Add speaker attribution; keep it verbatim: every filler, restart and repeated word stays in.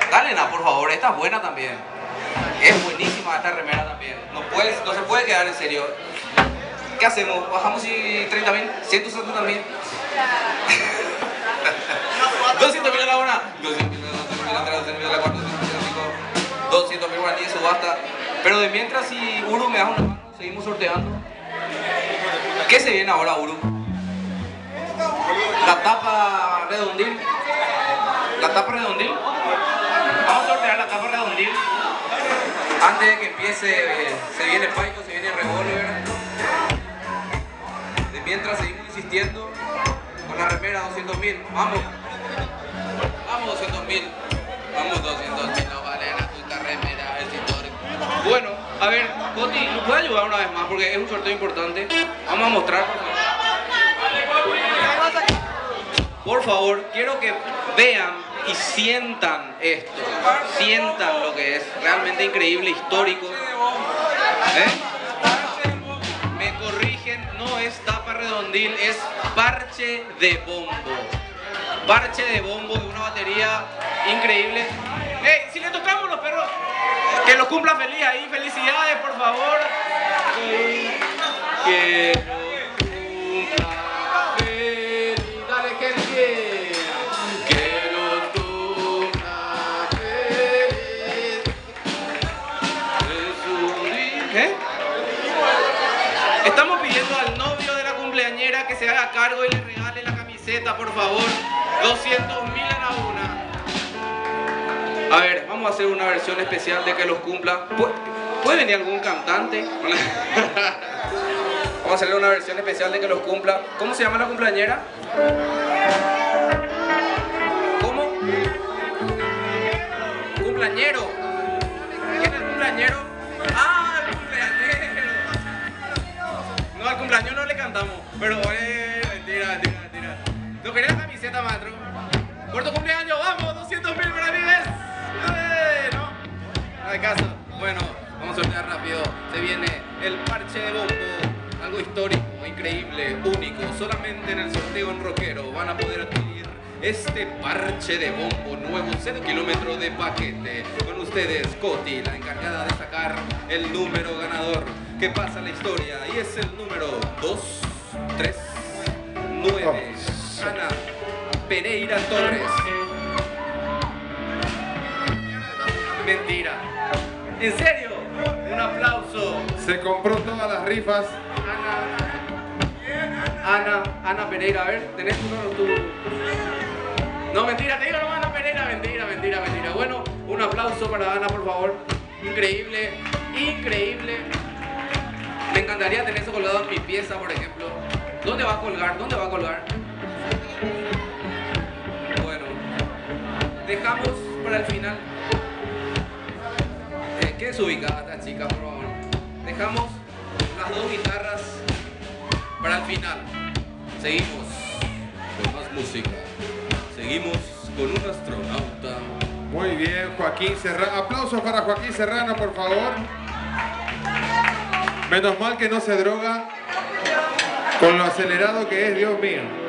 Speaker 1: Dale, na, por favor, esta es buena también. Es buenísima esta remera también. No, puedes, no se puede quedar en serio. ¿Qué hacemos? ¿Bajamos y treinta mil? ¿ciento setenta mil? doscientos mil a la una. doscientos mil, doscientos mil a la tres, doscientos mil a la cuatro, doscientos mil a la cinco. doscientos mil guaraníes de subasta. Pero de mientras, si Uru me da una mano, seguimos sorteando. ¿Qué se viene ahora, Uru? La tapa redondil. La tapa redondil. Vamos a sortear la tapa redondil. Antes de que empiece, se viene Paiko, se viene Revolver. De mientras seguimos insistiendo con la remera doscientos mil. Vamos. Vamos doscientos mil. Vamos doscientos mil. No vale la puta remera, es histórico. Bueno, a ver, Coti, ¿nos puede ayudar una vez más? Porque es un sorteo importante. Vamos a mostrar, por favor. Por favor, quiero que vean y sientan esto. Sientan lo que es realmente increíble, histórico. ¿Eh? Me corrigen, no es tapa redondil, es parche de bombo. Parche de bombo de una batería increíble. ¡Ey! Si le tocamos los perros, que los cumpla feliz ahí. Felicidades, por favor. Que, que los cumpla feliz. Dale, que bien. Que los cumpla feliz. Es un día. ¿Qué? Estamos pidiendo al novio de la cumpleañera que se haga cargo y le regale la camiseta, por favor. doscientos mil a la una. A ver, vamos a hacer una versión especial de que los cumpla. ¿Puede, ¿puede venir algún cantante? Vamos a hacerle una versión especial de que los cumpla. ¿Cómo se llama la cumpleañera? ¿Cómo? Cumpleañero. ¿Quién es el cumpleañero? ¡Ah, el cumpleañero! No, al cumpleaños no le cantamos. Pero, eh, mentira, mentira, mentira. ¿No quería la camiseta, maestro? ¡Por tu cumpleaños! ¡Vamos! ¡doscientos mil para mí! ¡Eh! ¿No? No hay caso. Bueno, vamos a sortear rápido. Se viene el parche de bombo. Algo histórico, increíble, único. Solamente en el sorteo en Rockero van a poder adquirir este parche de bombo nuevo, cero kilómetros de paquete. Con ustedes, Coti, la encargada de sacar el número ganador que pasa la historia. Y es el número dos tres nueve. Ana Pereira Torres. Mentira. ¿En serio? Un aplauso.
Speaker 2: Se compró todas las rifas.
Speaker 1: Ana. Ana, Ana Pereira, a ver, tenés uno tú. No, mentira, te digo no, Ana Pereira, mentira, mentira, mentira. Bueno, un aplauso para Ana, por favor. Increíble, increíble. Me encantaría tener eso colgado en mi pieza, por ejemplo. ¿Dónde va a colgar? ¿Dónde va a colgar? Bueno, dejamos para el final. Eh, ¿Qué es ubicada esta chica, por favor? Dejamos las dos guitarras para el final. Seguimos con más música. Seguimos con un astronauta.
Speaker 2: Muy bien, Joaquín Serrano. Aplausos para Joaquín Serrano, por favor. Menos mal que no se droga con lo acelerado que es, Dios mío.